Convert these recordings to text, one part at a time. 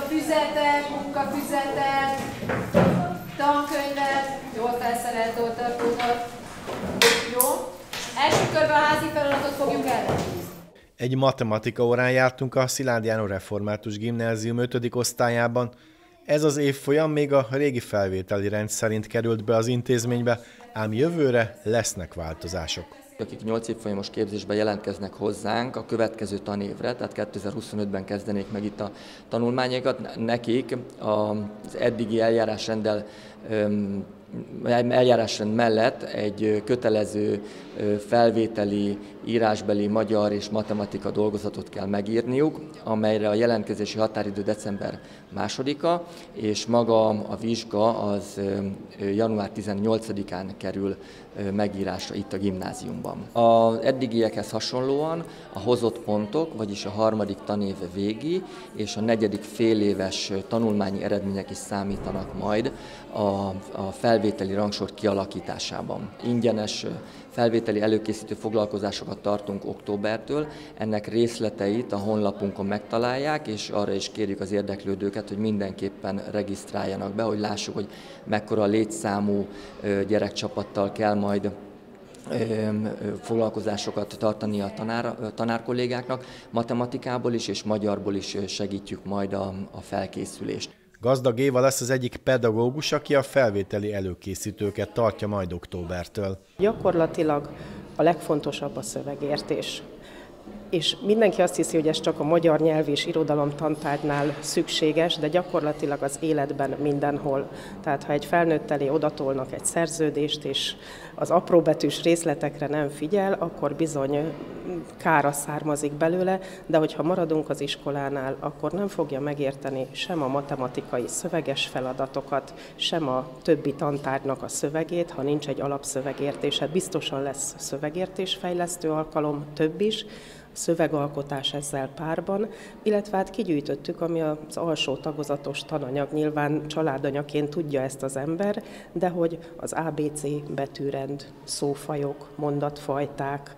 füzetek, munkafüzetek, tankönyvet, jól felszerelt oldaltókat. Jó? Első körben a házi feladatot fogjuk ellenőrizni. Egy matematika órán jártunk a Szilágy János Református Gimnázium 5. osztályában. Ez az évfolyam még a régi felvételi rend szerint került be az intézménybe, ám jövőre lesznek változások. Akik 8 évfolyamos képzésben jelentkeznek hozzánk a következő tanévre, tehát 2025-ben kezdenék meg itt a tanulmányaikat, nekik az eddigi eljárásrend mellett egy kötelező felvételi, írásbeli, magyar és matematika dolgozatot kell megírniuk, amelyre a jelentkezési határidő december 2-a, és maga a vizsga az január 18-án kerül megírásra itt a gimnáziumban. Az eddigiekhez hasonlóan a hozott pontok, vagyis a 3. tanév végi és a 4. féléves tanulmányi eredmények is számítanak majd a felvételi rangsor kialakításában. Ingyenes felvételi előkészítő foglalkozásokat tartunk októbertől, ennek részleteit a honlapunkon megtalálják, és arra is kérjük az érdeklődőket, hogy mindenképpen regisztráljanak be, hogy lássuk, hogy mekkora létszámú gyerekcsapattal kell majd foglalkozásokat tartani a tanárkollégáknak, matematikából is és magyarból is segítjük majd a felkészülést. Gazdag Éva lesz az egyik pedagógus, aki a felvételi előkészítőket tartja majd októbertől. Gyakorlatilag a legfontosabb a szövegértés. És mindenki azt hiszi, hogy ez csak a magyar nyelv és irodalom tantárgynál szükséges, de gyakorlatilag az életben mindenhol. Tehát ha egy felnőtt elé odatolnak egy szerződést, és az apróbetűs részletekre nem figyel, akkor bizony kára származik belőle, de hogyha maradunk az iskolánál, akkor nem fogja megérteni sem a matematikai szöveges feladatokat, sem a többi tantárgynak a szövegét, ha nincs egy alapszövegértés. Biztosan lesz szövegértésfejlesztő alkalom, több is, szövegalkotás ezzel párban, illetve hát kigyűjtöttük, ami az alsó tagozatos tananyag, nyilván családanyaként tudja ezt az ember, de hogy az ABC betűrend, szófajok, mondatfajták,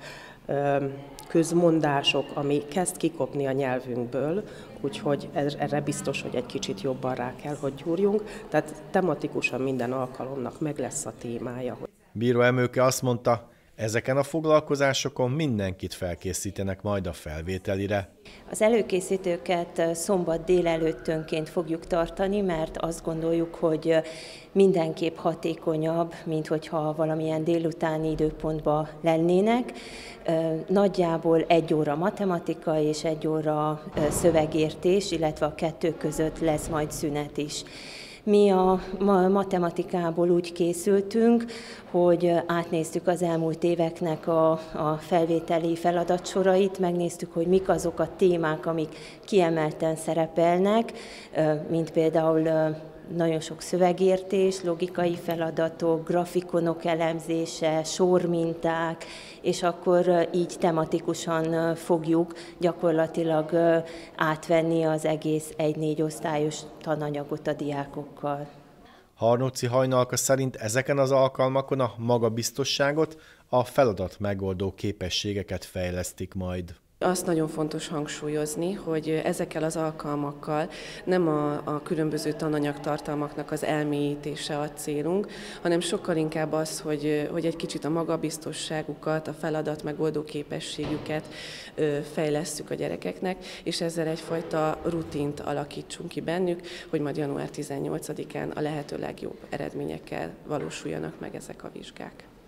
közmondások, ami kezd kikopni a nyelvünkből, úgyhogy erre biztos, hogy egy kicsit jobban rá kell, hogy gyúrjunk, tehát tematikusan minden alkalomnak meg lesz a témája. Bíró Emőke azt mondta, ezeken a foglalkozásokon mindenkit felkészítenek majd a felvételire. Az előkészítőket szombat délelőttönként fogjuk tartani, mert azt gondoljuk, hogy mindenképp hatékonyabb, mint hogyha valamilyen délutáni időpontban lennének. Nagyjából 1 óra matematika és 1 óra szövegértés, illetve a 2 között lesz majd szünet is. Mi a matematikából úgy készültünk, hogy átnéztük az elmúlt éveknek a felvételi feladatsorait, megnéztük, hogy mik azok a témák, amik kiemelten szerepelnek, mint például nagyon sok szövegértés, logikai feladatok, grafikonok elemzése, sorminták, és akkor így tematikusan fogjuk gyakorlatilag átvenni az egész 1-4 osztályos tananyagot a diákokkal. Harnóci Hajnalka szerint ezeken az alkalmakon a magabiztosságot, a feladat megoldó képességeket fejlesztik majd. Azt nagyon fontos hangsúlyozni, hogy ezekkel az alkalmakkal nem a különböző tananyagtartalmaknak az elmélyítése a célunk, hanem sokkal inkább az, hogy egy kicsit a magabiztosságukat, a feladat megoldó képességüket fejlesszük a gyerekeknek, és ezzel egyfajta rutint alakítsunk ki bennük, hogy majd január 18-án a lehető legjobb eredményekkel valósuljanak meg ezek a vizsgák.